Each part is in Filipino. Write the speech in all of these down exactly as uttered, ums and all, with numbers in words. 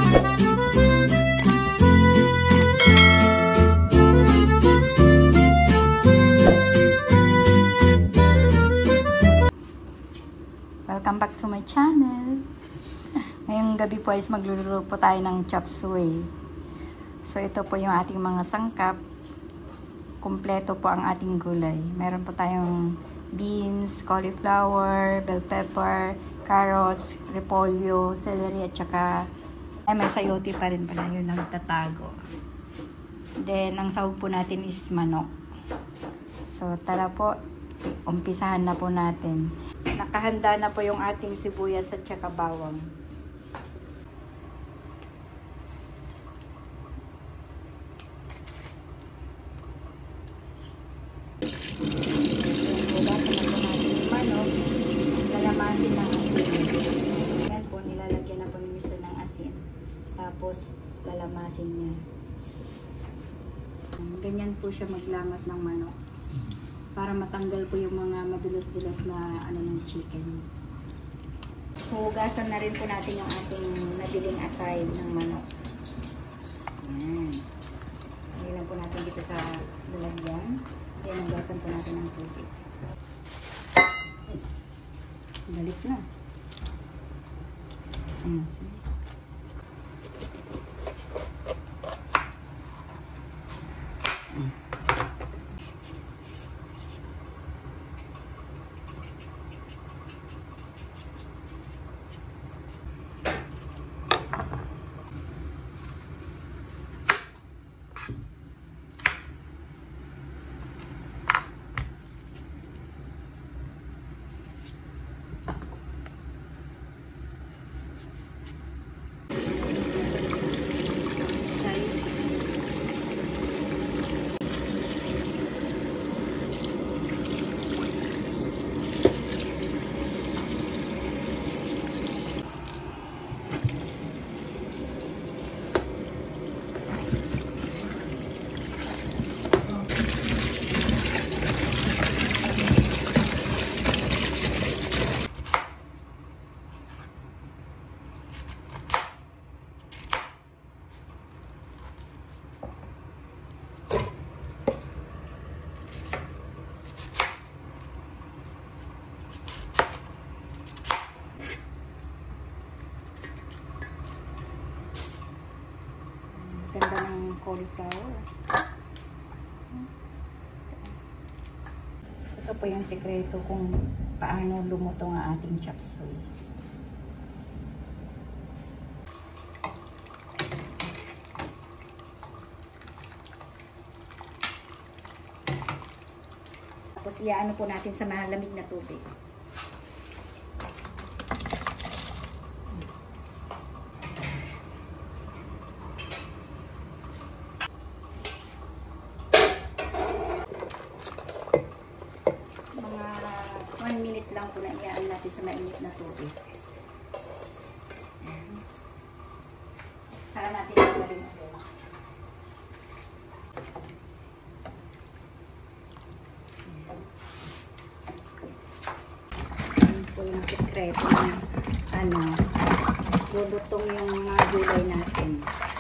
Welcome back to my channel. Ngayong gabi po ay magluluto po tayo ng chop suey. So ito po yung ating mga sangkap. Kumpleto po ang ating gulay. Meron po tayong beans, cauliflower, bell pepper, carrots, repolyo, celery at saka ay may sayote pa rin pala, yun ang tatago. Then ang sahog po natin is manok. So tara po, umpisahan na po natin. Nakahanda na po yung ating sibuyas at saka bawang. Hugasan na po natin yung manok. Lalamasin ng asin. Yan po, nilalagyan na po ni mister ng asin. Tapos, lalamasin niya. Ganyan po siya maglamas ng manok. Para matanggal po yung mga madulas-dulas na ano ng chicken. Hugasan na rin po natin yung ating nabiling atay ng manok. Ayan. Ilan po natin dito sa lalagyan. Ayan, hugasan po natin ng tubig. Balik na. Ayan, sige. Ayan. Ganda ng cauliflower. Ito po yung sekreto kung paano lumuto ang ating chop suey. Tapos iaano po natin sa malamig na tubig. one minute lang po na iyaan natin sa mainit na tubig. Saka natin gawin ito. Yan po yung sekreto na ano, lulutong yung mga gulay natin.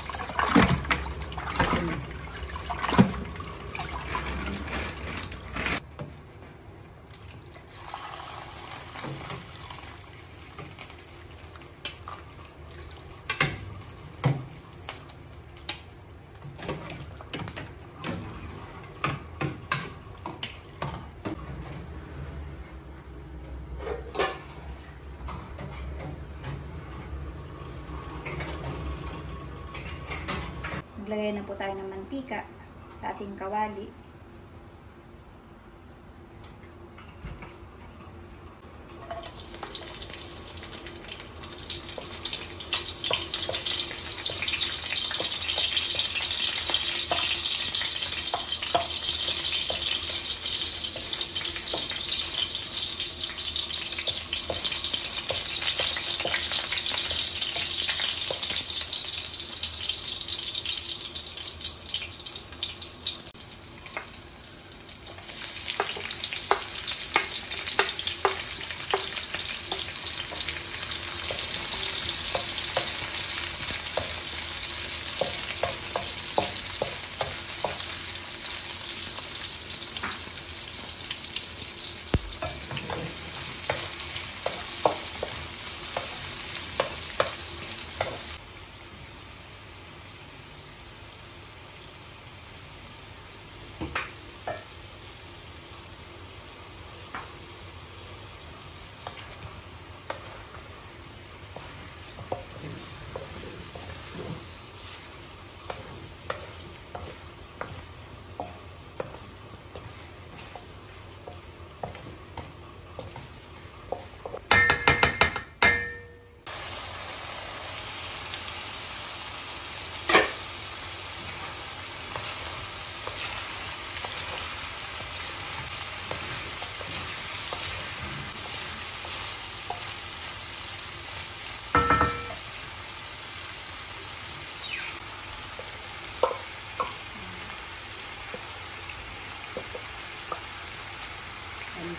Maglagay na po tayo ng mantika sa ating kawali.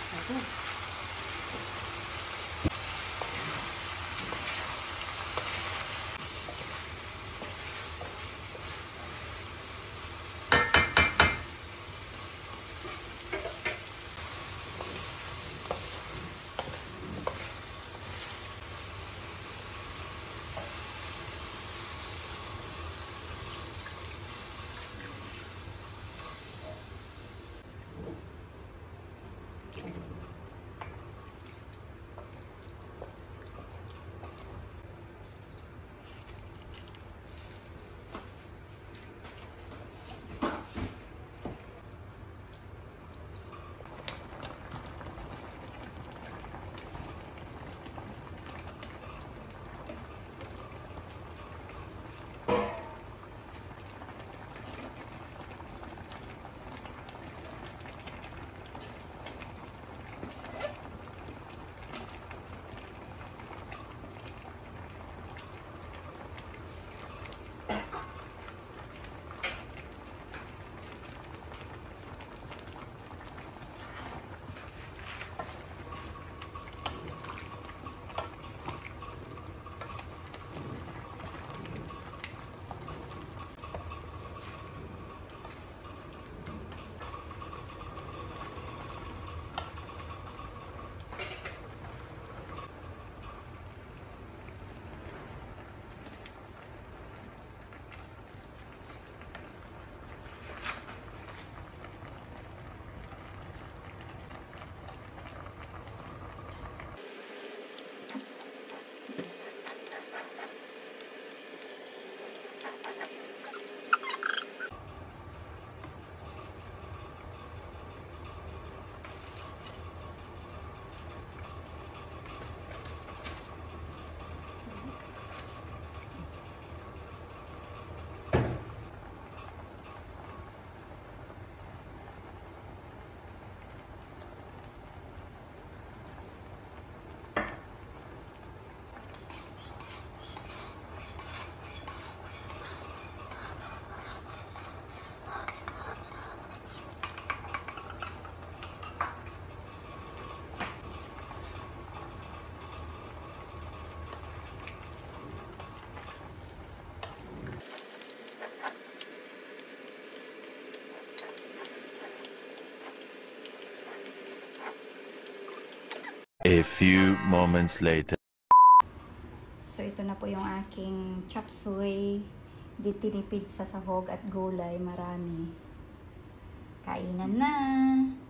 Okay. A few moments later. So ito na po yung aking chop suey. Di tinipid sa sahog at gulay. Marami. Kainan na!